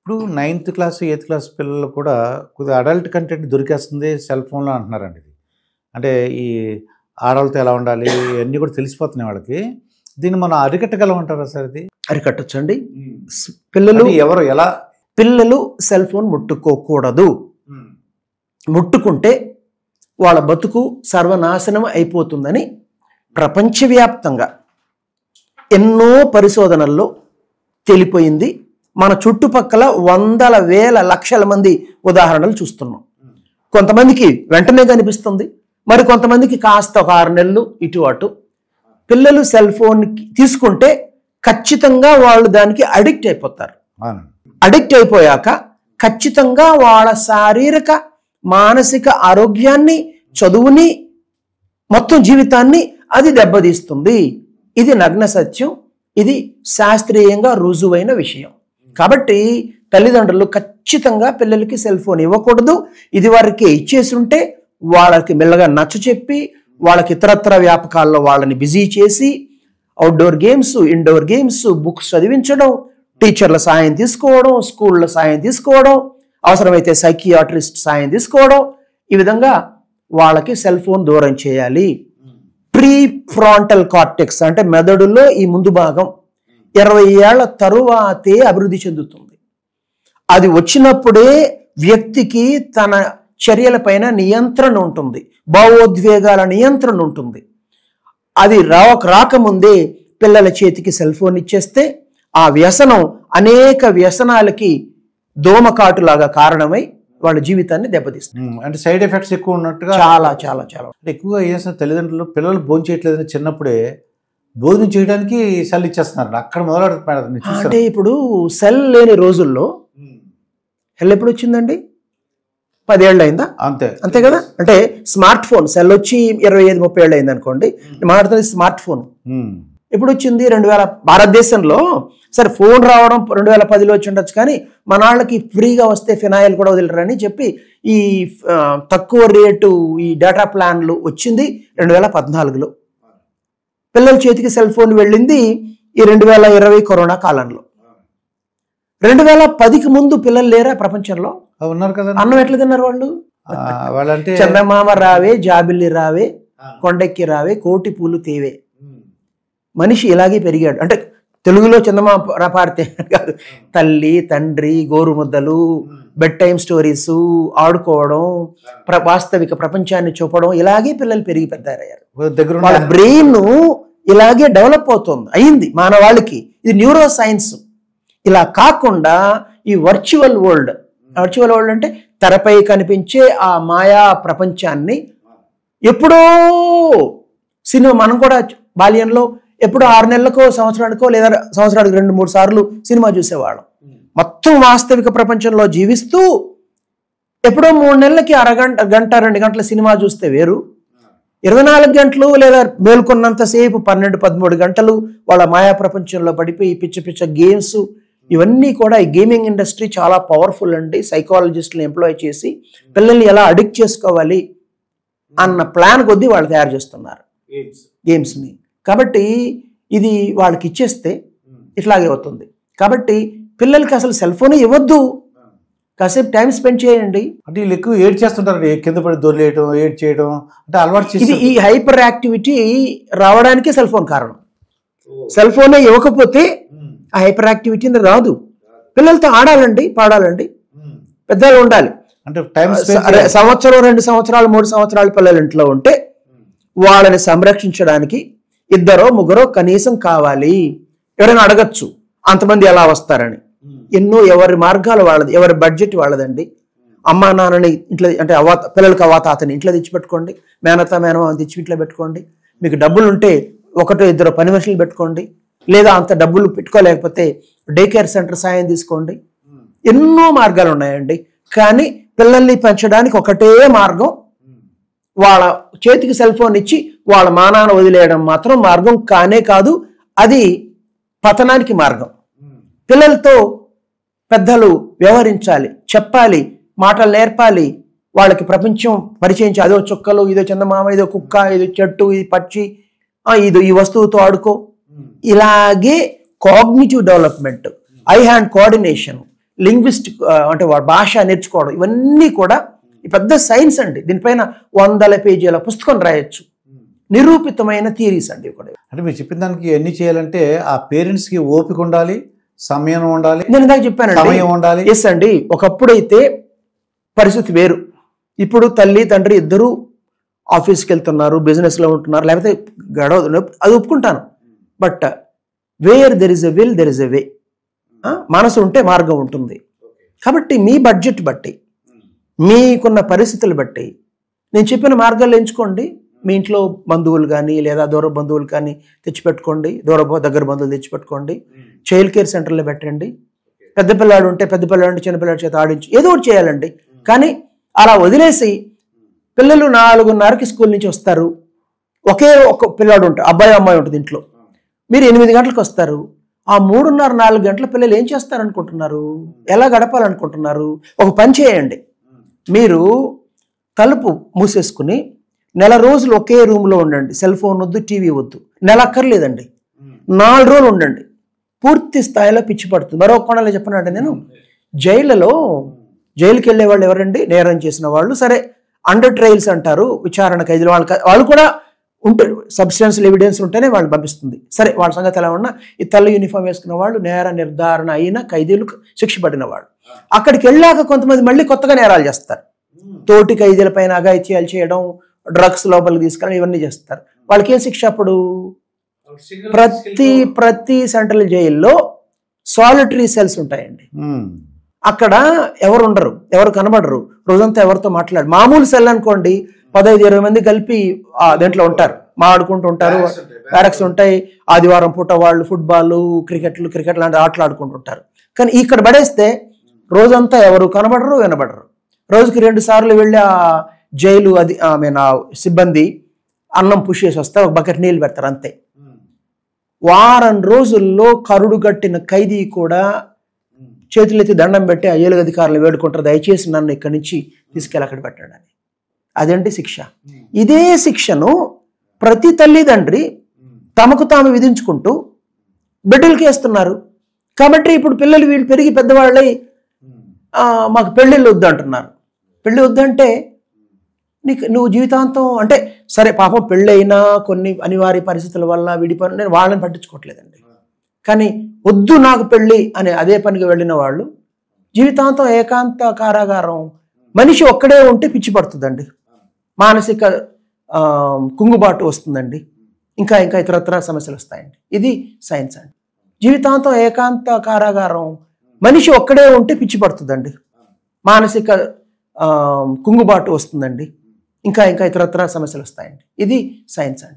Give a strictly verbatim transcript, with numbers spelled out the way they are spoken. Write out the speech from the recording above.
ఇప్పుడు ninth class eighth class పిల్లలు కూడా కొద్దిగా అడల్ట్ కంటెంట్ దొరికేస్తుంది సెల్ ఫోన్లో అంటున్నారండి. ఇది అంటే ఈ ఆడవాళ్ళతో ఎలా ఉండాలి ఇవన్నీ కూడా తెలిసిపోతున్నాయి వాళ్ళకి. దీన్ని మనం అరికట్టగలమంటారా సార్? ఇది అరికట్టొచ్చండి. పిల్లలు ఎవరు ఎలా పిల్లలు సెల్ ఫోన్ ముట్టుకోకూడదు. ముట్టుకుంటే వాళ్ళ బతుకు సర్వనాశనం అయిపోతుందని ప్రపంచవ్యాప్తంగా ఎన్నో పరిశోధనల్లో తేలిపోయింది. మన చుట్టుపక్కల వందల వేల లక్షల మంది ఉదాహరణలు చూస్తున్నాం. కొంతమందికి వెంటనే కనిపిస్తుంది, మరి కొంతమందికి కాస్త ఒక ఆరు నెలలు ఇటు అటు. పిల్లలు సెల్ ఫోన్ తీసుకుంటే ఖచ్చితంగా వాళ్ళు దానికి అడిక్ట్ అయిపోతారు. అడిక్ట్ అయిపోయాక ఖచ్చితంగా వాళ్ళ శారీరక మానసిక ఆరోగ్యాన్ని, చదువుని, మొత్తం జీవితాన్ని అది దెబ్బతీస్తుంది. ఇది నగ్న సత్యం. ఇది శాస్త్రీయంగా రుజువైన విషయం. కాబట్టి తల్లిదండ్రులు ఖచ్చితంగా పిల్లలకి సెల్ ఫోన్ ఇవ్వకూడదు. ఇది వారికి ఇచ్చేసి ఉంటే వాళ్ళకి మెల్లగా నచ్చ చెప్పి వాళ్ళకి ఇతరత్ర వ్యాపకాల్లో వాళ్ళని బిజీ చేసి outdoor games, indoor games, books చదివించడం, టీచర్ల సాయం తీసుకోవడం, స్కూళ్ళ సాయం తీసుకోవడం, అవసరమైతే సైకియాట్రిస్ట్ సాయం తీసుకోవడం, ఈ విధంగా వాళ్ళకి సెల్ ఫోన్ దూరం చేయాలి. ప్రీ ఫ్రాంటల్ కార్టెక్స్ అంటే మెదడులో ఈ ముందు భాగం ఇరవై ఏళ్ల తరువాతే అభివృద్ధి చెందుతుంది. అది వచ్చినప్పుడే వ్యక్తికి తన చర్యలపైన నియంత్రణ ఉంటుంది, భావోద్వేగాల నియంత్రణ ఉంటుంది. అది రాక రాకముందే పిల్లల చేతికి సెల్ ఫోన్ ఇచ్చేస్తే ఆ వ్యసనం అనేక వ్యసనాలకి దోమకాటులాగా కారణమై వాళ్ళ జీవితాన్ని దెబ్బతీస్తుంది. అంటే సైడ్ ఎఫెక్ట్స్ ఎక్కువ ఉన్నట్టుగా చాలా చాలా చాలా ఎక్కువగా ఏం చేస్తున్నారు తల్లిదండ్రులు, పిల్లలు భోజనం చేయట్లేదని చిన్నప్పుడే భోజనం చేయడానికి సెల్ ఇచ్చేస్తున్నారు. అక్కడ మొదలెడుతున్నారు. అంటే ఇప్పుడు సెల్ లేని రోజుల్లో సెల్ ఎప్పుడు వచ్చిందండి? పదేళ్ళు అయిందా? అంతే అంతే కదా. అంటే స్మార్ట్ ఫోన్ సెల్ వచ్చి ఇరవై ఐదు ముప్పై ఏళ్ళు అయింది అనుకోండి. మాట్లాడుతుంది స్మార్ట్ ఫోన్ ఎప్పుడు వచ్చింది? రెండు వేల భారతదేశంలో సరే ఫోన్ రావడం రెండు వేల పదిలో వచ్చి ఉండొచ్చు, కానీ మన వాళ్ళకి ఫ్రీగా వస్తే ఫినాయిల్ కూడా వదిలేరని చెప్పి ఈ తక్కువ రేటు ఈ డేటా ప్లాన్లు వచ్చింది రెండు వేల పద్నాలుగులో. పిల్లల చేతికి సెల్ ఫోన్ వెళ్ళింది ఈ రెండు వేల ఇరవై కరోనా కాలంలో. రెండు వేల పదికి ముందు పిల్లలు లేరా ప్రపంచంలో? ఉన్నారు కదా. అన్నం ఎట్లా తిన్నారు వాళ్ళు? వాళ్ళంటే చందమామ రావే, జాబిల్లి రావే, కొండెక్కి రావే, కోటి పూలు తేవే. మనిషి ఇలాగే పెరిగాడు. అంటే తెలుగులో చందమామ పాడితే కాదు, తల్లి, తండ్రి, గోరుముద్దలు, బెడ్ టైమ్ స్టోరీస్, ఆడుకోవడం, వాస్తవిక ప్రపంచాన్ని చూపడం, ఇలాగే పిల్లలు పెరిగి పెద్దయ్యారు. వాళ్ళ బ్రెయిన్ ఇలాగే డెవలప్ అవుతుంది అయింది మానవాళికి. ఇది న్యూరో సైన్స్. ఇలా కాకుండా ఈ వర్చువల్ వరల్డ్, వర్చువల్ వరల్డ్ అంటే తెరపై కనిపించే ఆ మాయా ప్రపంచాన్ని ఎప్పుడో సినిమా, మనం కూడా బాల్యంలో ఎప్పుడో ఆరు నెలలకో సంవత్సరానికో లేదా సంవత్సరానికి రెండు మూడు సార్లు సినిమా చూసేవాళ్ళం. మొత్తం వాస్తవిక ప్రపంచంలో జీవిస్తూ ఎప్పుడో మూడు నెలలకి అరగంట గంట రెండు గంటల సినిమా చూస్తే వేరు, ఇరవై నాలుగు గంటలు లేదా మేల్కొన్నంతసేపు పన్నెండు పదమూడు గంటలు వాళ్ళ మాయా ప్రపంచంలో పడిపోయి పిచ్చ పిచ్చ గేమ్స్, ఇవన్నీ కూడా ఈ గేమింగ్ ఇండస్ట్రీ చాలా పవర్ఫుల్ అండి. సైకాలజిస్టులు ఎంప్లాయ్ చేసి పిల్లల్ని ఎలా అడిక్ట్ చేసుకోవాలి అన్న ప్లాన్ కొద్దీ వాళ్ళు తయారు చేస్తున్నారు గేమ్స్ని. కాబట్టి ఇది వాళ్ళకి ఇచ్చేస్తే ఇట్లాగే అవుతుంది. కాబట్టి పిల్లలకి అసలు సెల్ ఫోన్ ఇవ్వద్దు, కాసేపు టైం స్పెండ్ చేయండి. అంటే వీళ్ళు ఎక్కువ ఏడ్ చేస్తుంటారు, కింద పడి దొరిలేయడం, ఏడ్ చేయడం, అంటే అలవాటు చేసి. ఇది ఈ హైపర్ యాక్టివిటీ రావడానికి సెల్ ఫోన్ కారణం. సెల్ ఫోనే ఇవ్వకపోతే ఆ హైపర్ యాక్టివిటీ రాదు. పిల్లలతో ఆడాలండి, పాడాలండి, పెద్దలు ఉండాలి. అంటే టైం సంవత్సరం రెండు సంవత్సరాలు మూడు సంవత్సరాల పిల్లలు ఇంట్లో ఉంటే వాళ్ళని సంరక్షించడానికి ఇద్దరో ముగ్గురో కనీసం కావాలి. ఎవరైనా అడగచ్చు అంతమంది ఎలా వస్తారని. ఎన్నో ఎవరి మార్గాలు వాళ్ళది, ఎవరి బడ్జెట్ వాళ్ళదండి. అమ్మా నాన్నని ఇంట్లో అంటే అవ్వ పిల్లలకి అవ్వ తాతని ఇంట్లో తెచ్చిపెట్టుకోండి, మేనత మేనమా తెచ్చి ఇంట్లో పెట్టుకోండి. మీకు డబ్బులు ఉంటే ఒకటో ఇద్దరు పని మనుషులు పెట్టుకోండి, లేదా అంత డబ్బులు పెట్టుకోలేకపోతే డే కేర్ సెంటర్ సాయం తీసుకోండి. ఎన్నో మార్గాలు ఉన్నాయండి. కానీ పిల్లల్ని పెంచడానికి ఒకటే మార్గం, వాళ్ళ చేతికి సెల్ ఫోన్ ఇచ్చి వాళ్ళ మానాన్ని వదిలేయడం మాత్రం మార్గం కానే కాదు. అది పతనానికి మార్గం. పిల్లలతో పెద్దలు వ్యవహరించాలి, చెప్పాలి, మాటలు నేర్పాలి, వాళ్ళకి ప్రపంచం పరిచయం. అదో చుక్కలు, ఇదో చందమామ, ఇదో కుక్క, ఇదో చెట్టు, ఇది పక్షి, ఇది ఈ వస్తువుతో ఆడుకో. ఇలాగే cognitive development, eye hand coordination, linguistic అంటే వాడు భాష నేర్చుకోవడం, ఇవన్నీ కూడా పెద్ద సైన్స్ అండి. దీనిపైన వందల పేజీల పుస్తకం రాయొచ్చు. నిరూపితమైన థియరీస్ అండి కూడా. అంటే మీరు చెప్పిన దానికి ఎన్ని చేయాలంటే ఆ పేరెంట్స్కి ఓపిక ఉండాలి, సమయం ఉండాలి. నేను ఇందాక చెప్పాను సమయం ఉండాలి. ఎస్ అండి. ఒకప్పుడైతే పరిస్థితి వేరు. ఇప్పుడు తల్లి తండ్రి ఇద్దరు ఆఫీస్కి వెళ్తున్నారు, బిజినెస్లో ఉంటున్నారు, లేకపోతే గడవ, అది ఒప్పుకుంటాను. But where there is a will there is a way. మనసు ఉంటే మార్గం ఉంటుంది. కాబట్టి మీ బడ్జెట్ బట్టి, మీకున్న పరిస్థితులు బట్టి నేను చెప్పిన మార్గాలు ఎంచుకోండి. మీ ఇంట్లో బంధువులు కానీ లేదా దూర బంధువులు కానీ తెచ్చిపెట్టుకోండి, దూర దగ్గర బంధువులు తెచ్చిపెట్టుకోండి. చైల్డ్ కేర్ సెంటర్లో పెట్టండి. పెద్ద పిల్లాడు ఉంటే పెద్ద పిల్లాడు ఉంటే చిన్నపిల్లాడి చేత ఆడించి ఏదో ఒకటి చేయాలండి. కానీ అలా వదిలేసి పిల్లలు నాలుగున్నరకి స్కూల్ నుంచి వస్తారు, ఒకే ఒక పిల్లాడు ఉంటారు, అబ్బాయి అమ్మాయి ఉంటుంది ఇంట్లో. మీరు ఎనిమిది గంటలకు వస్తారు. ఆ మూడున్నర నాలుగు గంటల పిల్లలు ఏం చేస్తారనుకుంటున్నారు? ఎలా గడపాలనుకుంటున్నారు? ఒక పని చేయండి. మీరు తలుపు మూసేసుకుని నెల రోజులు ఒకే రూమ్లో ఉండండి. సెల్ ఫోన్ వద్దు, టీవీ వద్దు. నెల అక్కర్లేదండి, నాలుగు రోజులు ఉండండి. పూర్తి స్థాయిలో పిచ్చి పడుతుంది. మరో కోణంలో చెప్పనండి, నేను జైళ్ళలో జైలుకి వెళ్ళే వాళ్ళు ఎవరండి? నేరం చేసిన వాళ్ళు. సరే, అండర్ ట్రయల్స్ అంటారు, విచారణ ఖైదీలు. వాళ్ళు వాళ్ళు కూడా ఉంటారు, సబ్స్టెన్షియల్ ఎవిడెన్స్ ఉంటేనే వాళ్ళు పంపిస్తుంది. సరే, వాళ్ళ సంగతి ఎలా ఉన్నా ఈ తెల్ల యూనిఫామ్ వేసుకున్న వాళ్ళు నేర నిర్ధారణ అయిన ఖైదీలకు శిక్ష పడిన వాళ్ళు. అక్కడికి వెళ్ళాక కొంతమంది మళ్ళీ కొత్తగా నేరాలు చేస్తారు. తోటి ఖైదీల పైన అఘాయిత్యాలు చేయడం, డ్రగ్స్ లోపలికి తీసుకెళ్ళడం, ఇవన్నీ చేస్తారు. వాళ్ళకి ఏం శిక్ష అప్పుడు? ప్రతి ప్రతి సెంట్రల్ జైల్లో సాలిటరీ సెల్స్ ఉంటాయండి. అక్కడ ఎవరు ఉండరు, ఎవరు కనబడరు, రోజంతా ఎవరితో మాట్లాడు. మామూలు సెల్ అనుకోండి, పదహైదు ఇరవై మంది కలిపి దాంట్లో ఉంటారు, మాట్లాడుకుంటూ ఉంటారు. బ్యారక్స్ ఉంటాయి. ఆదివారం పూట వాళ్ళు ఫుట్బాల్, క్రికెట్లు క్రికెట్ లాంటి ఆటలు ఆడుకుంటుంటారు. కానీ ఇక్కడ పడేస్తే రోజంతా ఎవరు కనబడరు, వినబడరు. రోజుకి రెండు సార్లు వెళ్ళి ఆ జైలు అది ఐ మీన్ ఆ సిబ్బంది అన్నం పుష్ చేసి వస్తారు, ఒక బకెట్ నీళ్ళు పెడతారు, అంతే. వారం రోజుల్లో కరుడు కట్టిన ఖైదీ కూడా చేతులెత్తి దండం పెట్టి ఆ ఏలుగు అధికారులు వేడుకుంటారు, దయచేసి నన్ను ఇక్కడి నుంచి తీసుకెళ్ళి అక్కడ పెట్టాడని. అదేంటి శిక్ష? ఇదే శిక్షను ప్రతి తల్లిదండ్రి తమకు తాము విధించుకుంటూ బిడ్డలకి వేస్తున్నారు. కాబట్టి ఇప్పుడు పిల్లలు వీళ్ళు పెరిగి పెద్దవాళ్ళై మాకు పెళ్ళిళ్ళు వద్దు అంటున్నారు. పెళ్ళి వద్దంటే నీకు నువ్వు జీవితాంతం అంటే సరే, పాపం పెళ్ళైనా కొన్ని అనివార్య పరిస్థితుల వల్ల విడిపోయిన, నేను వాళ్ళని పట్టించుకోవట్లేదండి. కానీ వద్దు నాకు పెళ్ళి అనే అదే పనికి వెళ్ళిన వాళ్ళు జీవితాంతం ఏకాంత కారాగారం. మనిషి ఒక్కడే ఉంటే పిచ్చి పడుతుందండి, మానసిక కుంగుబాటు వస్తుందండి, ఇంకా ఇంకా ఇతరత్ర సమస్యలు వస్తాయండి. ఇది సైన్స్ అండి. జీవితాంతం ఏకాంత కారాగారం. మనిషి ఒక్కడే ఉంటే పిచ్చి పడుతుందండి, మానసిక కుంగుబాటు వస్తుందండి, ఇంకా ఇంకా ఇతరత్ర సమస్యలు వస్తాయండి. ఇది సైన్స్ అండి.